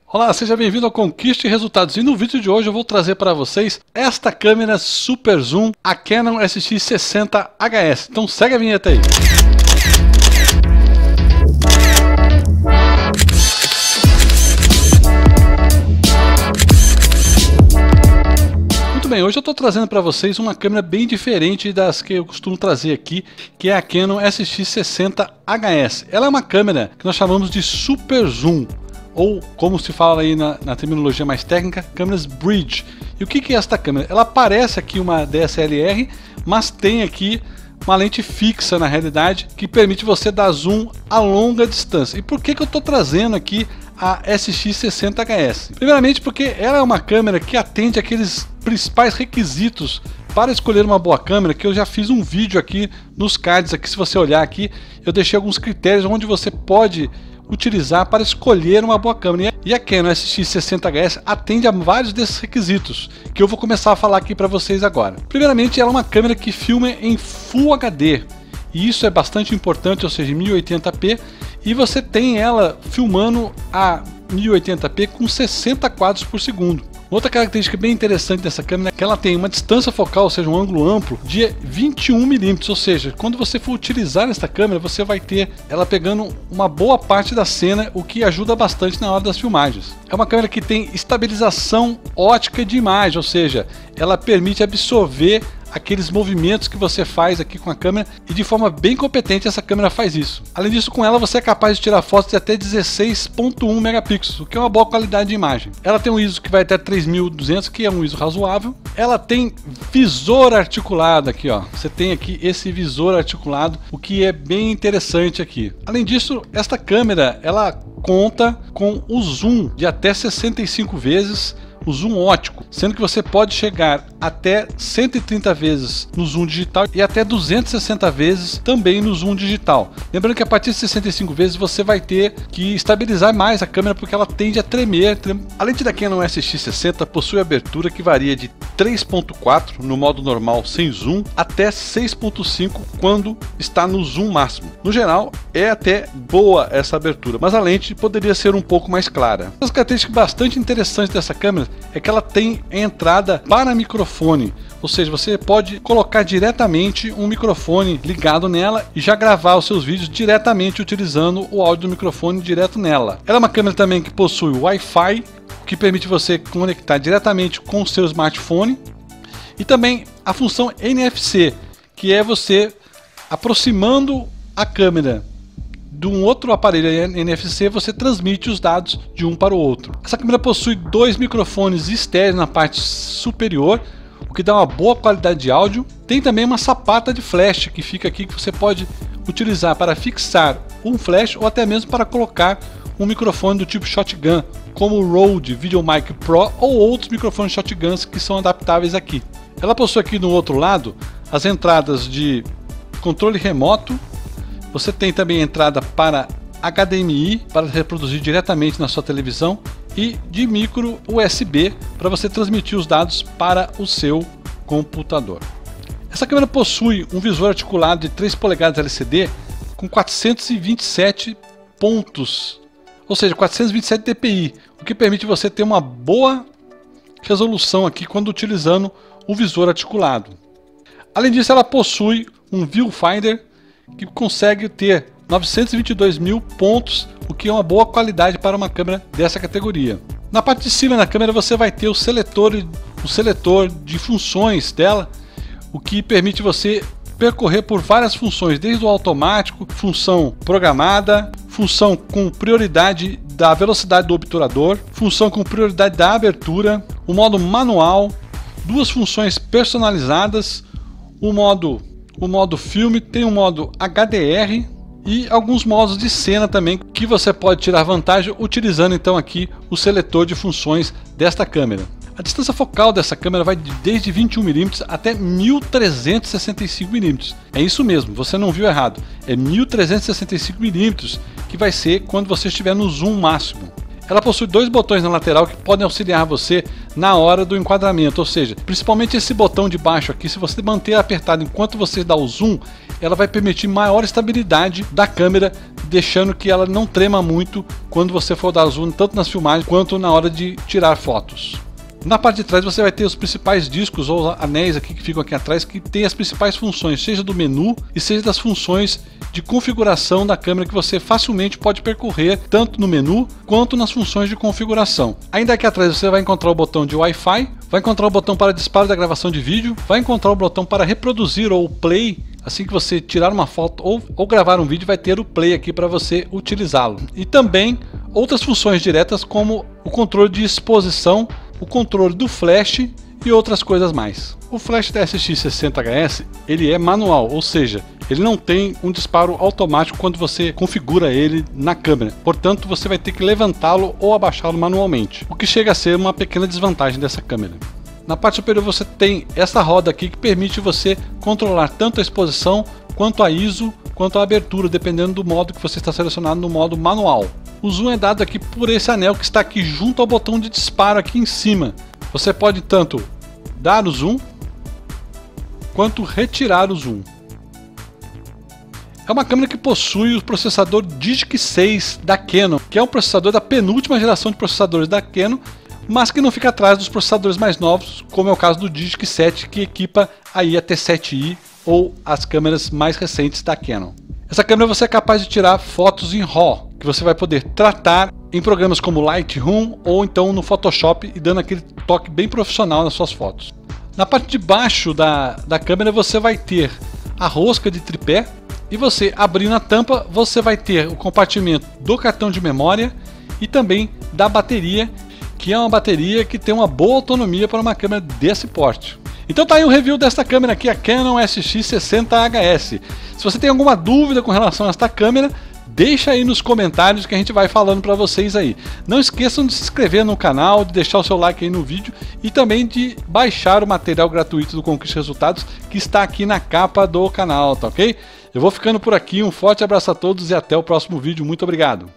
Olá, seja bem-vindo ao Conquiste Resultados, e no vídeo de hoje eu vou trazer para vocês esta câmera Super Zoom, a Canon SX60HS. Então segue a vinheta aí. Muito bem, hoje eu estou trazendo para vocês uma câmera bem diferente das que eu costumo trazer aqui, que é a Canon SX60HS. Ela é uma câmera que nós chamamos de Super Zoom, ou como se fala aí na terminologia mais técnica, câmeras bridge. E o que é esta câmera? Ela parece aqui uma DSLR, mas tem aqui uma lente fixa na realidade, que permite você dar zoom a longa distância. E por que eu estou trazendo aqui a SX60HS? Primeiramente porque ela é uma câmera que atende aqueles principais requisitos para escolher uma boa câmera, que eu já fiz um vídeo aqui nos cards. Aqui, se você olhar aqui, eu deixei alguns critérios onde você pode utilizar para escolher uma boa câmera, e a Canon SX60HS atende a vários desses requisitos, que eu vou começar a falar aqui para vocês agora. Primeiramente, ela é uma câmera que filma em Full HD, e isso é bastante importante, ou seja, em 1080p, e você tem ela filmando a 1080p com 60 quadros por segundo. Outra característica bem interessante dessa câmera é que ela tem uma distância focal, ou seja, um ângulo amplo de 21 mm, ou seja, quando você for utilizar esta câmera, você vai ter ela pegando uma boa parte da cena, o que ajuda bastante na hora das filmagens. É uma câmera que tem estabilização ótica de imagem, ou seja, ela permite absorver aqueles movimentos que você faz aqui com a câmera, e de forma bem competente essa câmera faz isso. Além disso, com ela você é capaz de tirar fotos de até 16.1 megapixels, o que é uma boa qualidade de imagem. Ela tem um ISO que vai até 3200, que é um ISO razoável. Ela tem visor articulado aqui, ó. Você tem aqui esse visor articulado, o que é bem interessante aqui. Além disso, esta câmera ela conta com o zoom de até 65 vezes, o zoom óptico, sendo que você pode chegar até 130 vezes no zoom digital e até 260 vezes também no zoom digital. Lembrando que a partir de 65 vezes você vai ter que estabilizar mais a câmera, porque ela tende a tremer. A lente da Canon SX60 possui abertura que varia de 3.4 no modo normal sem zoom até 6.5 quando está no zoom máximo. No geral é até boa essa abertura, mas a lente poderia ser um pouco mais clara. Uma característica bastante interessante dessa câmera é que ela tem entrada para microfone, ou seja, você pode colocar diretamente um microfone ligado nela e já gravar os seus vídeos diretamente utilizando o áudio do microfone direto nela. Ela é uma câmera também que possui Wi-Fi, o que permite você conectar diretamente com o seu smartphone, e também a função NFC, que é você aproximando a câmera de um outro aparelho NFC, você transmite os dados de um para o outro. Essa câmera possui dois microfones estéreos na parte superior, o que dá uma boa qualidade de áudio. Tem também uma sapata de flash que fica aqui, que você pode utilizar para fixar um flash ou até mesmo para colocar um microfone do tipo shotgun, como o Rode VideoMic Pro ou outros microfones shotguns que são adaptáveis aqui. Ela possui aqui no outro lado as entradas de controle remoto. Você tem também entrada para HDMI para reproduzir diretamente na sua televisão, e de micro USB para você transmitir os dados para o seu computador. Essa câmera possui um visor articulado de 3 polegadas LCD com 427 pontos, ou seja, 427 dpi, o que permite você ter uma boa resolução aqui quando utilizando o visor articulado. Além disso, ela possui um viewfinder que consegue ter 922 mil pontos, o que é uma boa qualidade para uma câmera dessa categoria. Na parte de cima da câmera você vai ter o seletor de funções dela, o que permite você percorrer por várias funções, desde o automático, função programada, função com prioridade da velocidade do obturador, função com prioridade da abertura, o modo manual, duas funções personalizadas, o modo filme, tem um modo HDR e alguns modos de cena também, que você pode tirar vantagem utilizando então aqui o seletor de funções desta câmera. A distância focal dessa câmera vai desde 21 mm até 1365 mm. É isso mesmo, você não viu errado. É 1365 mm que vai ser quando você estiver no zoom máximo. Ela possui dois botões na lateral que podem auxiliar você na hora do enquadramento, ou seja, principalmente esse botão de baixo aqui, se você manter apertado enquanto você dá o zoom, ela vai permitir maior estabilidade da câmera deixando que ela não trema muito quando você for dar zoom, tanto nas filmagens quanto na hora de tirar fotos. Na parte de trás você vai ter os principais discos ou anéis aqui que ficam aqui atrás, que tem as principais funções, seja do menu e seja das funções de configuração da câmera, que você facilmente pode percorrer tanto no menu quanto nas funções de configuração. Ainda aqui atrás você vai encontrar o botão de Wi-Fi, vai encontrar o botão para disparo da gravação de vídeo, vai encontrar o botão para reproduzir ou play. Assim que você tirar uma foto ou gravar um vídeo, vai ter o play aqui para você utilizá-lo. E também outras funções diretas, como o controle de exposição, o controle do flash e outras coisas mais. O flash da SX60HS ele é manual, ou seja, ele não tem um disparo automático quando você configura ele na câmera. Portanto, você vai ter que levantá-lo ou abaixá-lo manualmente, o que chega a ser uma pequena desvantagem dessa câmera. Na parte superior você tem essa roda aqui que permite você controlar tanto a exposição quanto a ISO, quanto a abertura, dependendo do modo que você está selecionado no modo manual. O zoom é dado aqui por esse anel que está aqui junto ao botão de disparo aqui em cima. Você pode tanto dar o zoom quanto retirar o zoom. É uma câmera que possui o processador Digic 6 da Canon, que é um processador da penúltima geração de processadores da Canon, mas que não fica atrás dos processadores mais novos, como é o caso do Digic 7, que equipa aí a T7i ou as câmeras mais recentes da Canon. Essa câmera você é capaz de tirar fotos em RAW, que você vai poder tratar em programas como Lightroom ou então no Photoshop, e dando aquele toque bem profissional nas suas fotos. Na parte de baixo da câmera você vai ter a rosca de tripé, e você abrindo a tampa você vai ter o compartimento do cartão de memória e também da bateria, que é uma bateria que tem uma boa autonomia para uma câmera desse porte. Então tá aí o review desta câmera aqui, a Canon SX60HS. Se você tem alguma dúvida com relação a esta câmera, deixa aí nos comentários que a gente vai falando para vocês aí. Não esqueçam de se inscrever no canal, de deixar o seu like aí no vídeo e também de baixar o material gratuito do Conquista Resultados, que está aqui na capa do canal, tá ok? Eu vou ficando por aqui, um forte abraço a todos e até o próximo vídeo. Muito obrigado!